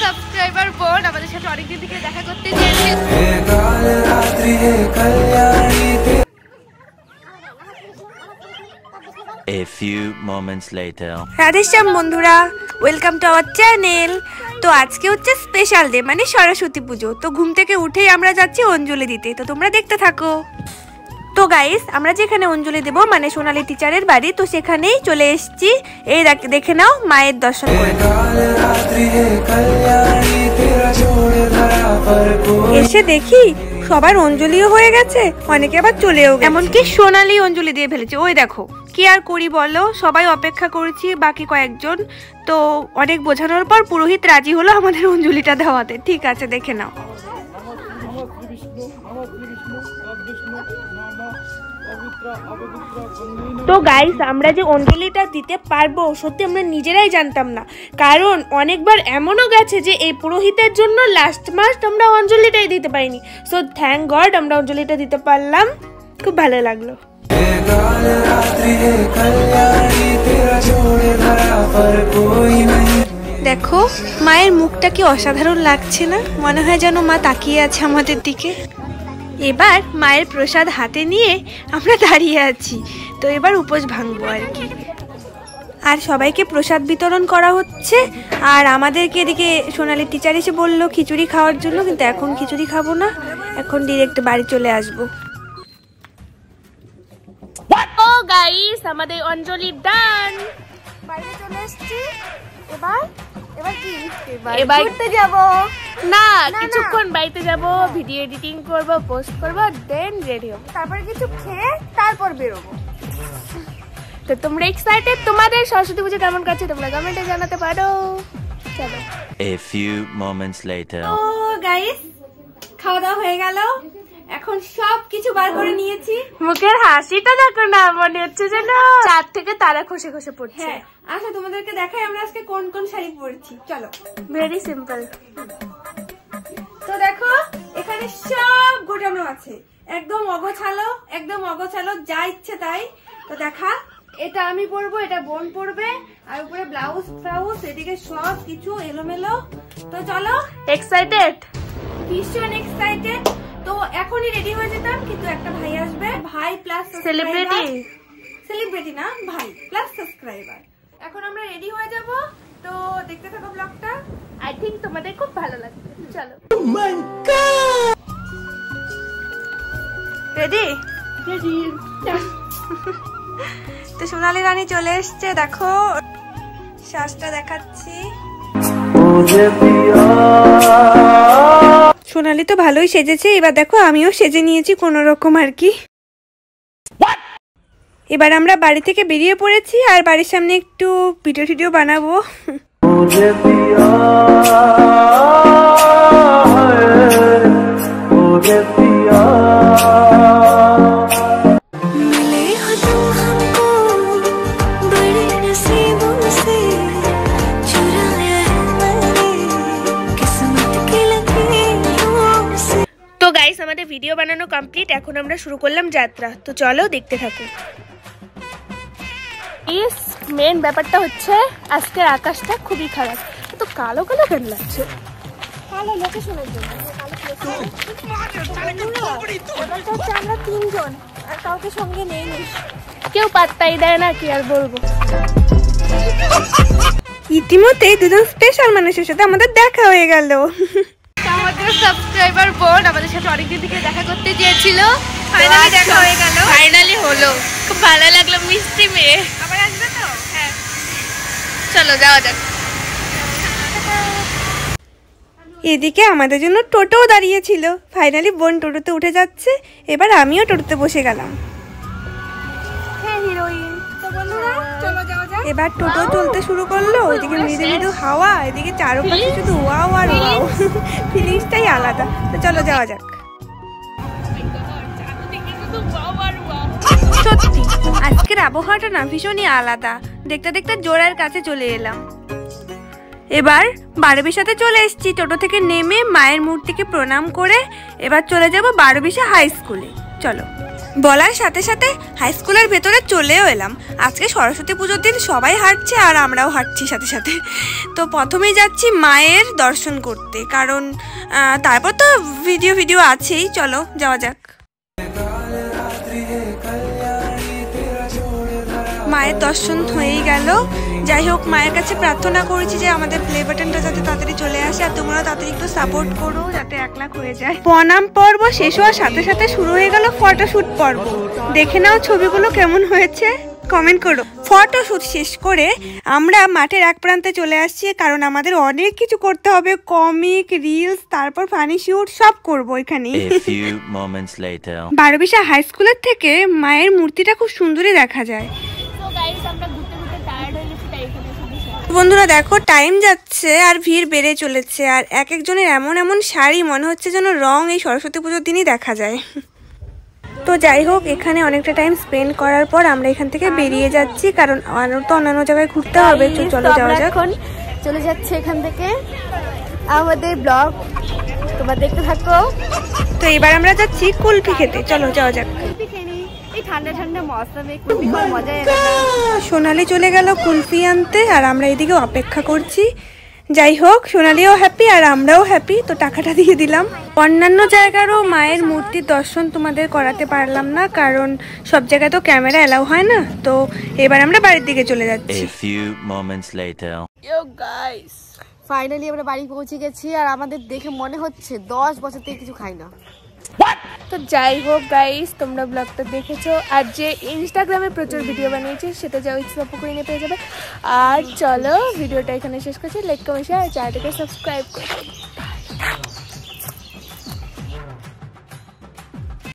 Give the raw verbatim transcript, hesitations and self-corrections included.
Subscriber বোন আমাদের সাথে অনেকদিন থেকে দেখা করতে চেয়েছে। A few moments later. Radheshyam বন্ধুরা, ওয়েলকাম টু আওয়ার চ্যানেল। তো আজকে হচ্ছে স্পেশাল ডে, মানে সরস্বতী পুজো। তো ঘুম থেকে উঠেই আমরা যাচ্ছি অঞ্জলি দিতে, তো তোমরা দেখতে থাকো। তো গাইস, আমরা যেখানে অঞ্জলি দেব মানে সোনালি টিচারের বাড়ি, তো সেখানেই চলে এসেছি। এই দেখে নাও, মায়ের দর্শন করে। এসে দেখি সবার অঞ্জলিও হয়ে গেছে, অনেকে আবার চলেও গেছে, এমনকি সোনালি অঞ্জলি দিয়ে ফেলেছে। ওই দেখো, কি আর করি বলো, সবাই অপেক্ষা করছি বাকি কয়েকজন। তো অনেক বোঝানোর পর পুরোহিত রাজি হলো আমাদের অঞ্জলিটা দেওয়াতে। ঠিক আছে, দেখে নাও। তো গাইস, আমরা যে অঞ্জলিটা দিতে পারবো সত্যি আমরা নিজেরাই জানতাম না, কারণ অনেকবার এমনও গেছে যে এই পুরোহিতের জন্য লাস্ট মাস্ট আমরা অঞ্জলিটাই দিতে পারিনি। সো থ্যাংক গড আমরা অঞ্জলিটা দিতে পারলাম, খুব ভালো লাগলো। দেখো মায়ের মুখটা কি অসাধারণ লাগছে না? মনে হয় যেন মা তাকিয়ে আছে আমাদের দিকে। এবার মায়ের প্রসাদ হাতে নিয়ে আমরা দাঁড়িয়ে আছি, তো এবার উপোস ভাঙবো আর কি। আর সবাইকে প্রসাদ বিতরণ করা হচ্ছে। আর আমাদেরকে এদিকে সোনালি টিচার এসে বললো খিচুড়ি খাওয়ার জন্য, কিন্তু এখন খিচুড়ি খাবো না, এখন ডিরেক্ট বাড়ি চলে আসবো। ও গাইস, আমাদের অঞ্জলি ডান, বাড়ি চলে এসেছি। এবার এবার কি এবার ঘুরতে যাব না, কিছুক্ষণ বাড়িতে যাব, ভিডিও এডিটিং করব, পোস্ট করব, দেন রেডি হব, তারপর কিছু খেয়ে তারপর বেরোবো। তো তোমরা এক্সাইটেড? তোমাদের সরস্বতী পুজো কেমন কাটছে তোমরা কমেন্টে জানাতে পারো। চলো। A few moments later. ও গাইস, খাওয়া দাওয়া হয়ে গেল, এখন সব কিছু বার করে নিয়েছি। মুখের হাসিটা দেখো না, মনে হচ্ছে যেন চাঁদ থেকে তারা খসে খসে পড়ছে। হ্যাঁ, আচ্ছা তোমাদেরকে দেখাই আমরা আজকে কোন কোন শাড়ি পরেছি। চলো। Very simple. তো দেখো, এখানে সব গোটানো আছে, একদম অগোছালো, একদম অগোছালো, যা ইচ্ছে তাই। তো দেখা, এটা আমি পরবো, এটা বোন পরবে, আর উপরে ব্লাউজ ফ্লাউজ, এদিকে সব কিছু এলোমেলো। তো চলো। এক্সাইটেড? ভীষণ এক্সাইটেড। তো এখনই রেডি হয়ে যেতাম, কিন্তু একটা ভাই আসবে, ভাই প্লাস সেলিব্রিটি, সেলিব্রিটি না ভাই প্লাস সাবস্ক্রাইবার। এখন আমরা রেডি হয়ে যাব, তো দেখতে থাকো ব্লগটা। আই থিংক তোমাদের খুব ভালো লাগবে। চলো। Ready ready. তো সোনালি রানী চলে এসছে, দেখো শ্বাসটা দেখাচ্ছি। সোনালি তো ভালোই সেজেছে, এবার দেখো আমিও সেজে নিয়েছি কোনো রকম আর কি। এবার আমরা বাড়ি থেকে বেরিয়ে পড়েছি, আর বাড়ির সামনে একটু ভিডিও টিডিও বানাবো। তো গাইস, আমাদের ভিডিও বানানো কমপ্লিট, এখন আমরা শুরু করলাম যাত্রা। তো চলো দেখতে থাকো। ইস, মেন ব্যাপারটা হচ্ছে আজকের আকাশটা খুবই খারাপ, তো কালো কালো কেন লাগছে? ভালো লোকেশনের জন্য আমরা তিনজন, আর কাউকে সঙ্গে নেই নি, কেউ পাত্তাই দেয় না, কি আর বলবো। ইতিমধ্যে দুজন স্পেশাল মানুষের সাথে আমাদের দেখা হয়ে গেল। আমাদের সাবস্ক্রাইবার বোন আমাদের সাথে অনেকদিন থেকে দেখা করতে চেয়েছিল, ফাইনালি দেখা হয়ে গেল। ফাইনালি হলো, খুব ভালো লাগলো, মিষ্টি মেয়ে। আবার আসবে তো? হ্যাঁ, চলো যাওয়া যাক। এদিকে আমাদের জন্য টোটো দাঁড়িয়েছিল, ফাইনালি বোন টোটোতে উঠে যাচ্ছে, এবার আমিও টোটোতে বসে গেলাম। হ্যাঁ হিরোইন। তো বন্ধুরা চলো যাওয়া যাক। এবার টোটো চলতে শুরু করলো, ওইদিকে মৃদু মৃদু হাওয়া, এদিকে চারপাশে শুধু ওয়াও আর ওয়াও, ফিলিংসটাই আলাদা। তো চলো যাওয়া যাক। সত্যি আজকের আবহাওয়াটা না ভীষণই আলাদা। দেখতে দেখতে জোড়ার কাছে চলে এলাম। এবার বারোবিশাতে চলে এসেছি। টোটো থেকে নেমে মায়ের মূর্তিকে প্রণাম করে এবার চলে যাব বারোবিশা হাই স্কুলে। চলো। বলার সাথে সাথে হাই স্কুলের ভেতরে চলেও এলাম। আজকে সরস্বতী পুজোর দিন সবাই হাঁটছে আর আমরাও হাঁটছি সাথে সাথে। তো প্রথমেই যাচ্ছি মায়ের দর্শন করতে, কারণ তারপর তো ভিডিও ভিডিও আছেই। চলো যাওয়া যাক। মায়ের দর্শন হয়েই গেল। যাই হোক, মায়ের কাছে প্রার্থনা করেছি যে আমাদের প্লে বাটনটা যাতে তাড়াতাড়ি চলে আসে, আর তোমরা তাড়াতাড়ি একটু সাপোর্ট করো যাতে এক লাখ হয়ে যায়। প্রণাম পর্ব শেষ হওয়ার সাথে সাথে শুরু হয়ে গেল ফটোশুট পর্ব। দেখে নাও ছবিগুলো কেমন হয়েছে, কমেন্ট করো। ফটোশুট শেষ করে আমরা মাঠের এক প্রান্তে চলে আসছি, কারণ আমাদের অনেক কিছু করতে হবে। কমিক, রিলস, তারপর ফানি শুট সব করবো এখানে। বারোবিশা হাই স্কুলের থেকে মায়ের মূর্তিটা খুব সুন্দরই দেখা যায়। বন্ধুরা দেখো, টাইম যাচ্ছে আর ভিড় বেড়ে চলেছে, আর এক একজনের এমন এমন শাড়ি, মনে হচ্ছে যেন রং এই সরস্বতী পুজোর দিনই দেখা যায়। তো যাই হোক, এখানে অনেকটা টাইম স্পেন্ড করার পর আমরা এখান থেকে বেরিয়ে যাচ্ছি, কারণ আরো তো অন্যান্য জায়গায় ঘুরতে হবে। তো চলো যাওয়া যাক। এখন চলে যাচ্ছে এখান থেকে আমাদের ব্লগ, তোমরা দেখতে থাকো। তো এবার আমরা যাচ্ছি কুলফি খেতে, চলো যাওয়া যাক। ঠান্ডা ঠান্ডা মৌসুমে কুলফি খাওয়ার মজাই আলাদা। সোনালি চলে গেল কুলফি আনতে, আর আমরা এদিকে অপেক্ষা করছি। যাই হোক, সোনালিও হ্যাপি আর আমরাও হ্যাপি। তো টাকাটা দিয়ে দিলাম। অন্যান্য জায়গারও মায়ের মূর্তির দর্শন তোমাদের করাতে পারলাম না, কারণ সব জায়গায় তো ক্যামেরা এলাও হয় না। তো এবার আমরা বাড়ির দিকে চলে যাচ্ছি। ফাইনালি আমরা বাড়ি পৌঁছে গেছি, আর আমাদের দেখে মনে হচ্ছে দশ বছর থেকে কিছু খাই না। তো যাই হোক গাইস, তোমরা ব্লগটা দেখেছো, আর যে ইনস্টাগ্রামে প্রচুর ভিডিও বানিয়েছি সেটা যাও ইচ্ছা করে নিয়ে পেয়ে যাবে। আর চলো ভিডিওটা এখানে শেষ করছি। লাইক কমেন্ট শেয়ার আর চ্যানেলটাকে সাবস্ক্রাইব করো।